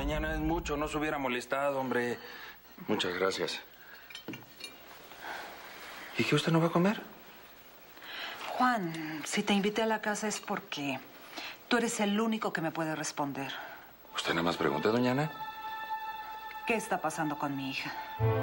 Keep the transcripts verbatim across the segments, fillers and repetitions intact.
doña Ana, es mucho. No se hubiera molestado, hombre. Muchas gracias. ¿Y qué, usted no va a comer? Juan, si te invité a la casa es porque tú eres el único que me puede responder. ¿Usted nada más pregunta, doña Ana? ¿Qué está pasando con mi hija?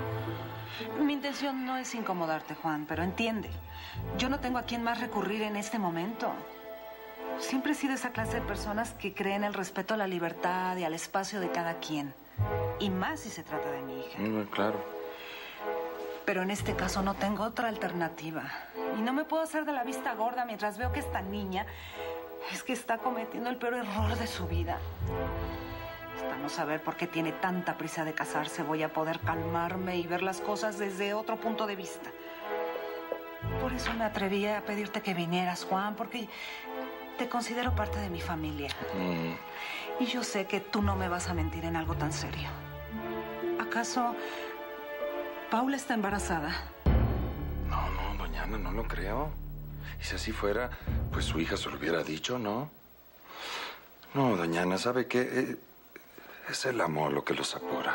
Mi intención no es incomodarte, Juan, pero entiende. Yo no tengo a quién más recurrir en este momento. Siempre he sido esa clase de personas que creen el respeto a la libertad y al espacio de cada quien. Y más si se trata de mi hija. Mm, claro. Pero en este caso no tengo otra alternativa. Y no me puedo hacer de la vista gorda mientras veo que esta niña es que está cometiendo el peor error de su vida. Hasta no saber por qué tiene tanta prisa de casarse, voy a poder calmarme y ver las cosas desde otro punto de vista. Por eso me atreví a pedirte que vinieras, Juan, porque te considero parte de mi familia. Mm. Y yo sé que tú no me vas a mentir en algo tan serio. ¿Acaso Paula está embarazada? No, no, doña Ana, no lo creo. Y si así fuera, pues su hija se lo hubiera dicho, ¿no? No, doña Ana, ¿sabe qué? Eh, es el amor lo que los apura.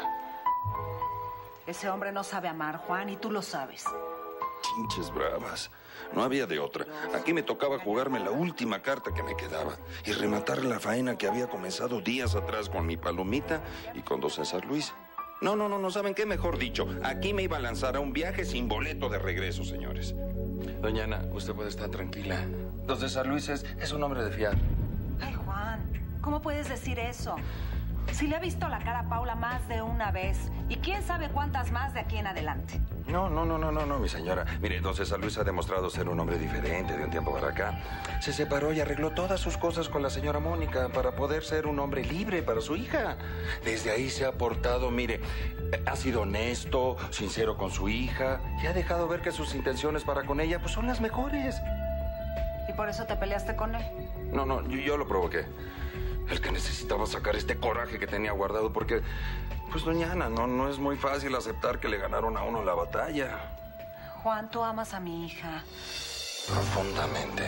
Ese hombre no sabe amar, Juan, y tú lo sabes. Chinches bravas. No había de otra. Aquí me tocaba jugarme la última carta que me quedaba y rematar la faena que había comenzado días atrás con mi Palomita y con don César Luis. No, no, no, no, ¿saben qué? Mejor dicho, aquí me iba a lanzar a un viaje sin boleto de regreso, señores. Doña Ana, usted puede estar tranquila. Don César Luis es, es un hombre de fiar. Ay, Juan, ¿cómo puedes decir eso? Si le ha visto la cara a Paula más de una vez, y quién sabe cuántas más de aquí en adelante. No, no, no, no, no, no, mi señora. Mire, don César Luis ha demostrado ser un hombre diferente de un tiempo para acá. Se separó y arregló todas sus cosas con la señora Mónica para poder ser un hombre libre para su hija. Desde ahí se ha portado, mire, ha sido honesto, sincero con su hija y ha dejado ver que sus intenciones para con ella pues son las mejores. ¿Y por eso te peleaste con él? No, no, yo, yo lo provoqué. El que necesitaba sacar este coraje que tenía guardado porque, pues, doña Ana, no, no es muy fácil aceptar que le ganaron a uno la batalla. Juan, tú amas a mi hija. Profundamente.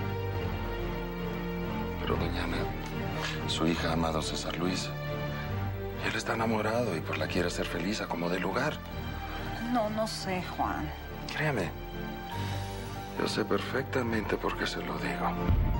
Pero, doña Ana, su hija ama a don César Luis. Y él está enamorado y pues la quiere hacer feliz a como dé lugar. No, no sé, Juan. Créame, yo sé perfectamente por qué se lo digo.